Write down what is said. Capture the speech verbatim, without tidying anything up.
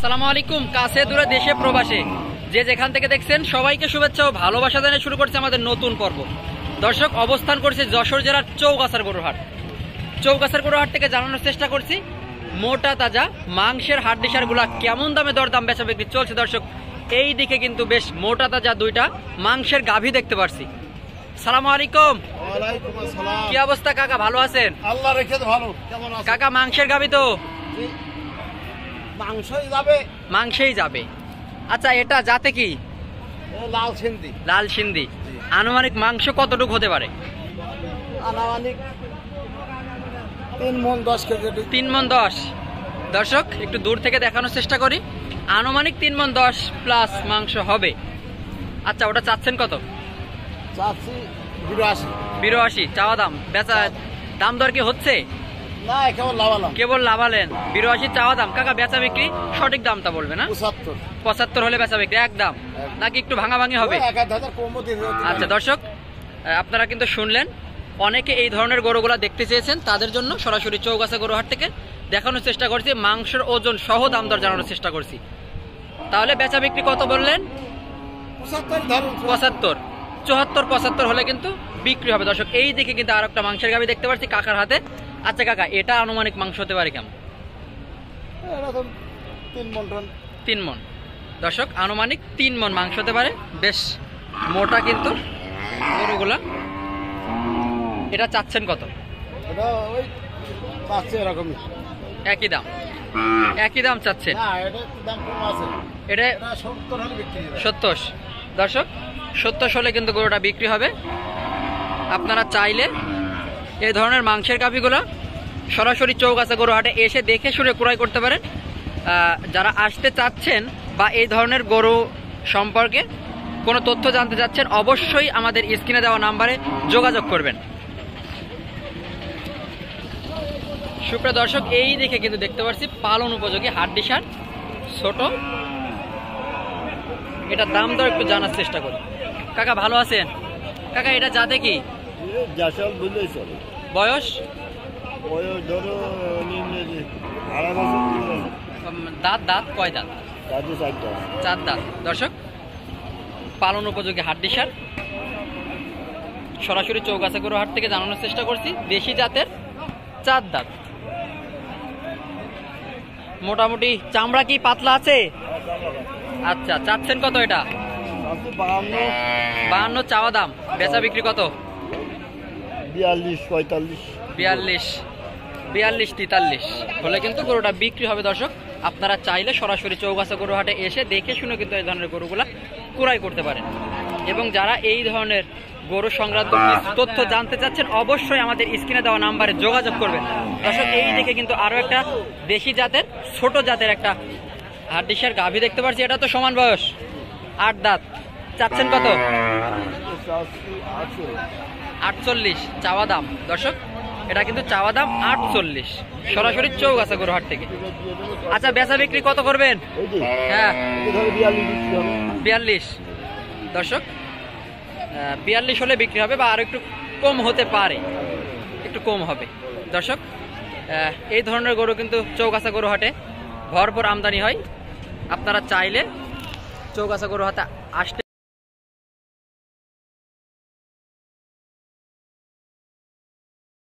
আসসালামু আলাইকুম। কাছে দূরে দেশে প্রবাসে যে যেখান থেকে দেখছেন সবাইকে শুভেচ্ছা ও ভালোবাসা জানিয়ে শুরু করছে আমাদের নতুন পর্ব। দর্শক, অবস্থান করছে যশোর জেলার চৌগাছার গরুহাট। চৌগাছার গরুহাট থেকে জানানোর চেষ্টা করছি মোটা তাজা মাংসের হাড্ডিসার গুলা কেমন দামে দরদাম বেচা বিক্রি চলছে। দর্শক, এই দিকে কিন্তু বেশ মোটা তাজা দুইটা মাংসের গাভী দেখতে পারছি। সালামু আলাইকুম। ওয়ালাইকুম আসসালাম। কি অবস্থা কাকা, ভালো আছেন? আল্লাহ রেখে ভালো। কেমন আছেন কাকা? মাংসের গাভী তো মাংসই যাবে, মাংসেই যাবে। আচ্ছা, এটা জাতে কি? লাল সিন্ধি। লাল সিন্ধি। আনুমানিক মাংস কতটুকু হতে পারে? আনুমানিক তিন মন দশ কেজি। তিন মন দশ। দর্শক, একটু দূর থেকে দেখানোর চেষ্টা করি। আনুমানিক তিন মন দশ প্লাস মাংস হবে। আচ্ছা, ওটা চাচ্ছেন কত? চাচ্ছি বিরাশি। বিরাশি চাওয়া দাম। বেচা দাম দর কি হচ্ছে? না, কেবল লাভালাম। কেবল লাভালেন। বিরাশি চাওয়া দাম। কাকা, বেচা বিক্রি সঠিক দামটা বলবে না? পঁচাত্তর। পঁচাত্তর হলে বেচা বিক্রি একদম, নাকি একটু ভাঙা ভাঙি হবে? এক হাজার কমও দিতে হবে। আচ্ছা দর্শক, আপনারা কিন্তু শুনলেন, অনেকে এই ধরনের গরুগুলা দেখতে চেয়েছেন, তাদের জন্য সরাসরি চৌগাছা গরুহাট থেকে দেখানোর চেষ্টা করছি, মাংসের ওজন সহ দাম দর জানানোর চেষ্টা করছি। তাহলে বেচা বিক্রি কত বললেন? পঁচাত্তর। চুয়াত্তর পঁচাত্তর হলে কিন্তু বিক্রি হবে। দর্শক, এই দিকে কিন্তু আর একটা মাংসের গাভী দেখতে পাচ্ছি কাকার হাতে। আচ্ছা কাকা, এটা আনুমানিক মাংস হতে পারে কেমন? তিন মন। তিন মন। দর্শক, আনুমানিক তিন মন মাংস হতে পারে। বেশ মোটা কিন্তু গরুগুলা। এটা চাচ্ছেন কত? এটা ওই চাচ্ছে এরকমই। একই দাম। একই দাম চাচ্ছেন? না, এটা দাম কম আছে। এটা এটা সত্তর হলে বিক্রি হবে। সত্তর। দর্শক, সত্তর হলে কিন্তু গরুটা বিক্রি হবে। আপনারা চাইলে এই ধরনের মাংসের গাভীগুলো সরাসরি চৌগাছা গরুহাটে এসে দেখে শুনে ক্রয় করতে পারেন। যারা আসতে চাচ্ছেন বা এই ধরনের গরু সম্পর্কে কোনো তথ্য জানতে চাচ্ছেন, অবশ্যই আমাদের স্ক্রিনে দেওয়া নাম্বারে যোগাযোগ করবেন। সুপ্রিয় দর্শক, এই দেখে কিন্তু দেখতে পাচ্ছি পালন উপযোগী হাড্ডিসার ছোট। এটার দাম দর একটু জানার চেষ্টা করি। কাকা, ভালো আছেন? কাকা, এটা জাতে কি? বয়স? দাঁত দাঁত কয় দাঁত? চার দাঁত। দর্শক, পালন উপযোগী হাড্ডিসার সরাসরি চৌগাছা গরুহাট থেকে জানানোর চেষ্টা করছি। দেশি জাতের, চার দাঁত। মোটামুটি চামড়া কি পাতলা আছে? আচ্ছা, চাচ্ছেন কত এটা? বাহান্ন চাওয়া দাম। বেচা বিক্রি কত? বিয়াল্লিশ পঁয়তাল্লিশ। বিয়াল্লিশ বিয়াল্লিশ তেতাল্লিশ হলে কিন্তু গরুটা বিক্রি হবে। দর্শক, আপনারা চাইলে সরাসরি চৌগাছা গরুহাটে এসে দেখে শুনে কিন্তু এই ধরনের গরুগুলা ক্রয় করতে পারেন। এবং যারা এই ধরনের গরু সংক্রান্ত তথ্য জানতে চাচ্ছেন, অবশ্যই আমাদের স্ক্রিনে দেওয়া নাম্বারে যোগাযোগ করবেন। দর্শক, এই দিকে কিন্তু আরো একটা দেশি জাতের ছোট জাতের একটা হাড্ডিসার গাভী দেখতে পাচ্ছি। এটা তো সমান বয়স, আট দাঁত। চাচ্ছেন কত? আটচল্লিশ চাওয়া দাম। দর্শক, এটা কিন্তু চাওয়া দাম আটচল্লিশ, সরাসরি চৌগাছা গরুহাট থেকে। আচ্ছা, বেচা বিক্রি কত করবেন? হ্যাঁ, বিয়াল্লিশ। দর্শক, বিয়াল্লিশ হলে বিক্রি হবে, বা আরো একটু কম হতে পারে, একটু কম হবে। দর্শক, এই ধরনের গরু কিন্তু চৌগাছা গরুহাটে ভরপুর আমদানি হয়। আপনারা চাইলে চৌগাছা গরুহাটে আসতে